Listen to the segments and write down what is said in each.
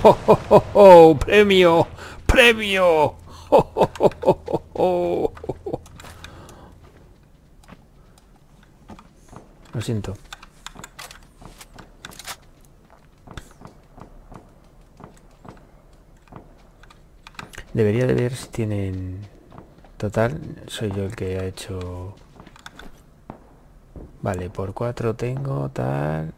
oh, oh, oh! ¡Premio! ¡Premio! ¡Oh, oh, oh, oh, oh, oh! Lo siento. Debería de ver si tienen... Total, soy yo el que ha hecho... Vale, por 4 tengo tal...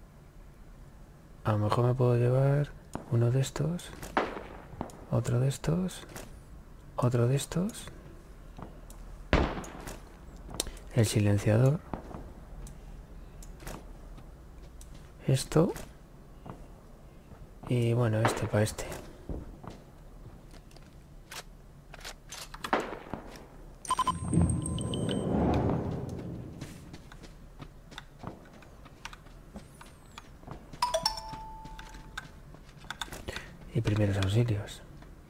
A lo mejor me puedo llevar uno de estos, otro de estos, otro de estos, el silenciador, esto y bueno, este para este. Y primeros auxilios.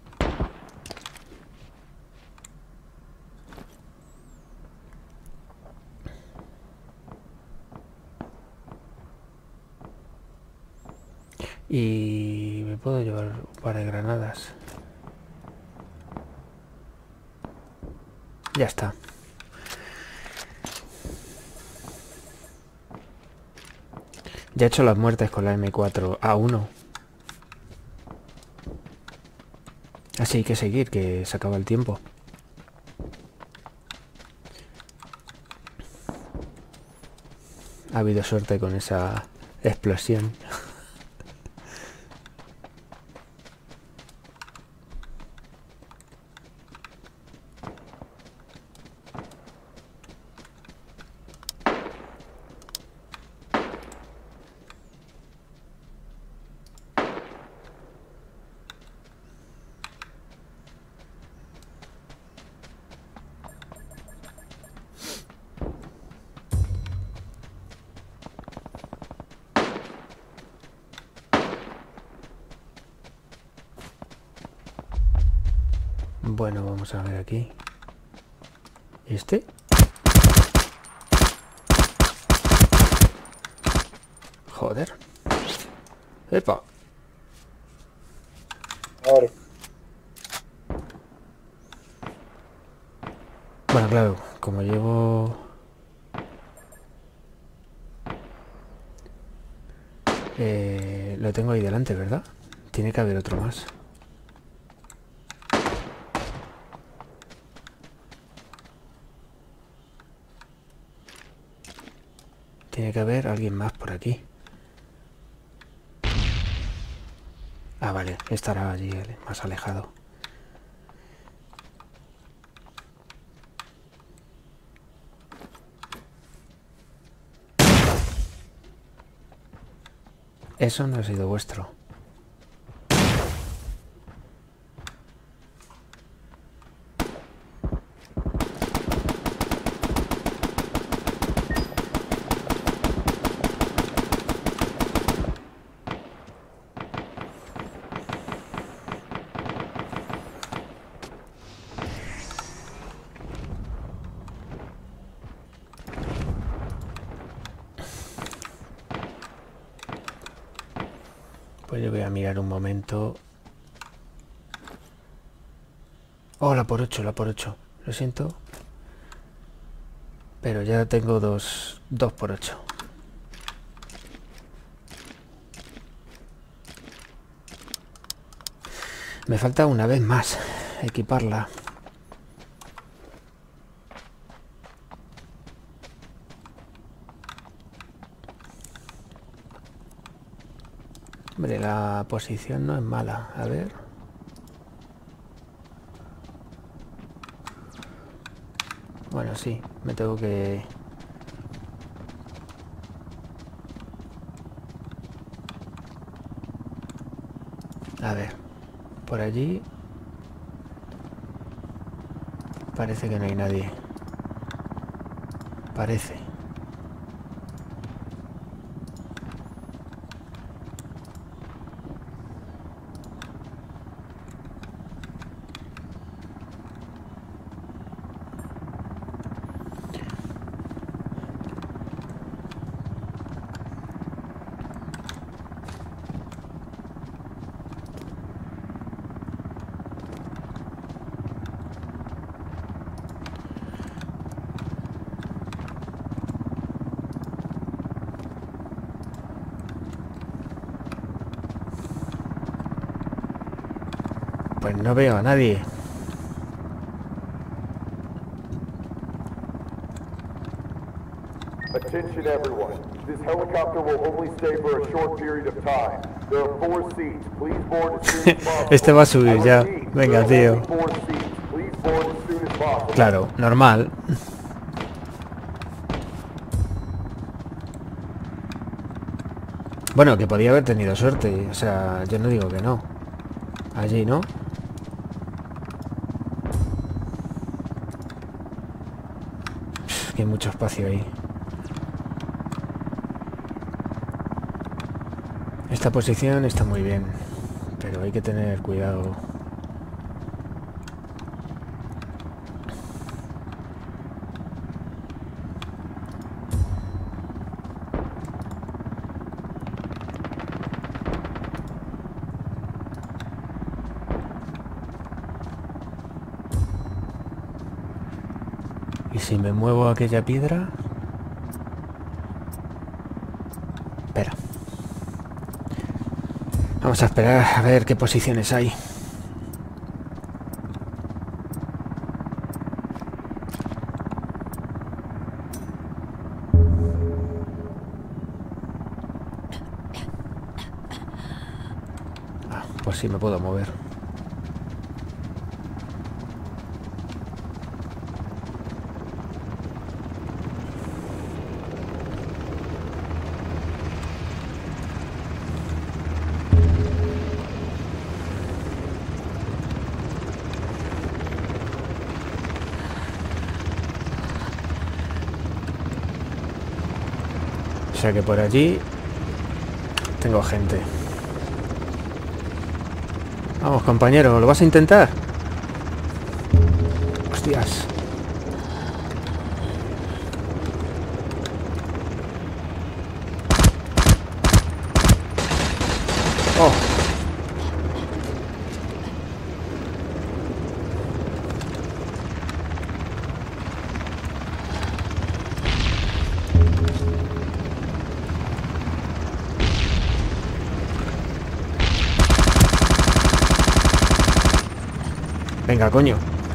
Y me puedo llevar un par de granadas. Ya está. Ya he hecho las muertes con la M4A1. Así hay que seguir, que se acaba el tiempo. Ha habido suerte con esa explosión. Bueno, vamos a ver aquí. ¿Este? Joder. ¡Epa! Ahora. Bueno, claro, como llevo... lo tengo ahí delante, ¿verdad? Tiene que haber otro más. Tiene que haber alguien más por aquí. Ah, vale, estará allí más alejado. Eso no ha sido vuestro. Pues yo voy a mirar un momento. Oh, la por 8, la por 8. Lo siento. Pero ya tengo dos por 8. Me falta una vez más equiparla. Hombre, la posición no es mala. A ver. Bueno, sí, me tengo que... A ver, por allí... Parece que no hay nadie. Parece. Pues no veo a nadie. Attention everyone. This helicopter will only stay for a short period of time. There are 4 seats. Please board as soon as possible. Este va a subir ya. Venga, tío. 4 seats. Please board as soon as possible. Claro, normal. Bueno, que podía haber tenido suerte. O sea, yo no digo que no. Allí, ¿no? Que hay mucho espacio ahí. Esta posición está muy bien, pero hay que tener cuidado. ¿Y si me muevo a aquella piedra? Espera. Vamos a esperar a ver qué posiciones hay. Ah, pues sí me puedo mover. O sea que por allí tengo gente. Vamos, compañero, ¿lo vas a intentar? Hostias. Oh. Venga, coño.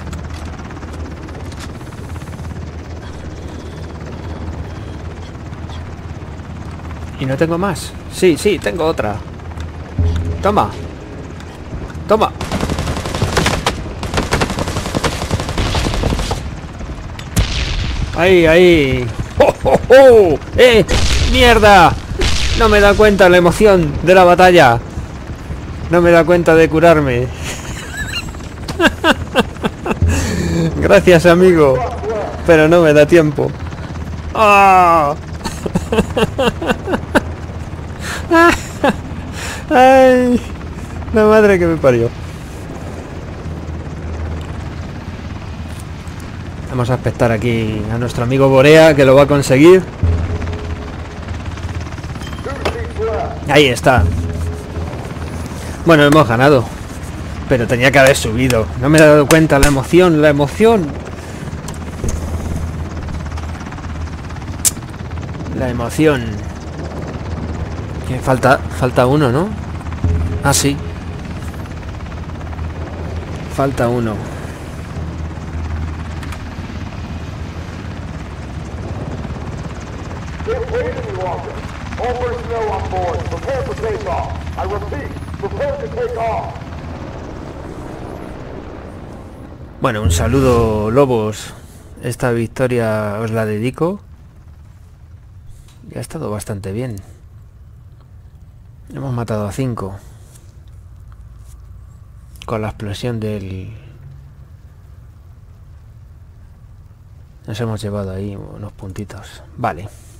¿Y no tengo más? Sí, sí, tengo otra. Toma. Toma. Ahí, ahí. ¡Oh, oh, oh! ¡Mierda! No me da cuenta la emoción de la batalla. No me da cuenta de curarme. Gracias, amigo. Pero no me da tiempo. ¡Ah! ¡Ay! La madre que me parió. Vamos a expectar aquí a nuestro amigo Borea, que lo va a conseguir. Ahí está. Bueno, hemos ganado. Pero tenía que haber subido. No me he dado cuenta. La emoción, la emoción. La emoción. Que falta uno, ¿no? Ah, sí. Falta uno. Bueno, un saludo, lobos. Esta victoria os la dedico. Y ha estado bastante bien. Hemos matado a 5. Con la explosión del... Nos hemos llevado ahí unos puntitos. Vale.